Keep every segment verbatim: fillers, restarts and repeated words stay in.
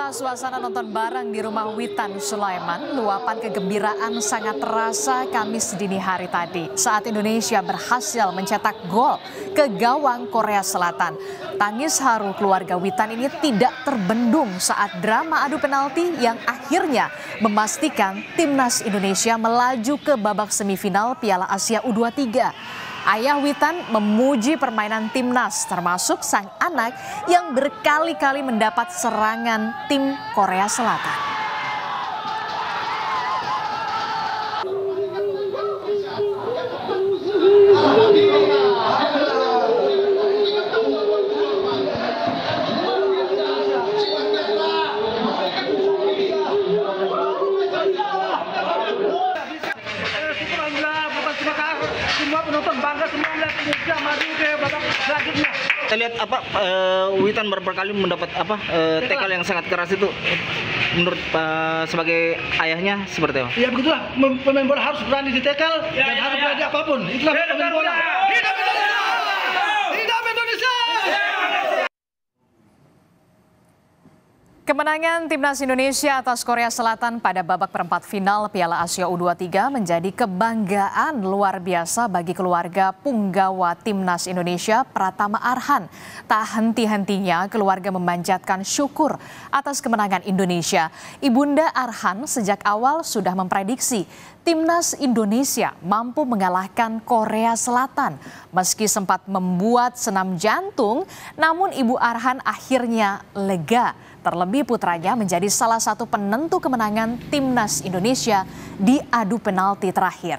Inilah suasana nonton bareng di rumah Witan Sulaiman. Luapan kegembiraan sangat terasa Kamis dini hari tadi saat Indonesia berhasil mencetak gol ke gawang Korea Selatan. Tangis haru keluarga Witan ini tidak terbendung saat drama adu penalti yang akhirnya memastikan timnas Indonesia melaju ke babak semifinal Piala Asia U dua puluh tiga. Ayah Witan memuji permainan timnas termasuk sang anak yang berkali-kali mendapat serangan tim Korea Selatan. Semua penonton bangga, semua melihat Indonesia maju ke babak selanjutnya. Kita lihat apa uh, Witan berkali mendapat apa uh, tackle yang sangat keras itu. Menurut uh, sebagai ayahnya seperti apa? Ya begitulah, pemain bola harus berani di tackle ya, dan ya, harus berani ya. Apapun. Itulah ya, pemain bola. Hidup Indonesia! Hidup Indonesia! Kemenangan timnas Indonesia atas Korea Selatan pada babak perempat final Piala Asia U dua puluh tiga menjadi kebanggaan luar biasa bagi keluarga punggawa timnas Indonesia Pratama Arhan. Tak henti-hentinya keluarga memanjatkan syukur atas kemenangan Indonesia. Ibunda Arhan sejak awal sudah memprediksi timnas Indonesia mampu mengalahkan Korea Selatan. Meski sempat membuat senam jantung, namun Ibu Arhan akhirnya lega. Terlebih putranya menjadi salah satu penentu kemenangan timnas Indonesia di adu penalti terakhir.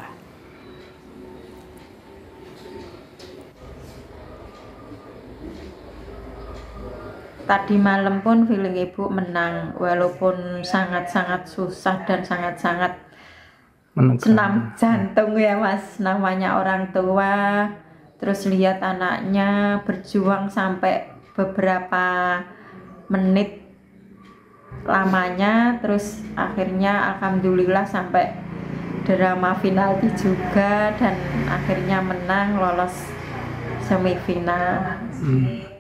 Tadi malam pun feeling ibu menang, walaupun sangat-sangat susah dan sangat-sangat senam jantung ya mas. Namanya orang tua, terus lihat anaknya berjuang sampai beberapa menit lamanya, terus akhirnya alhamdulillah sampai drama penalti juga dan akhirnya menang lolos semifinal. Hmm.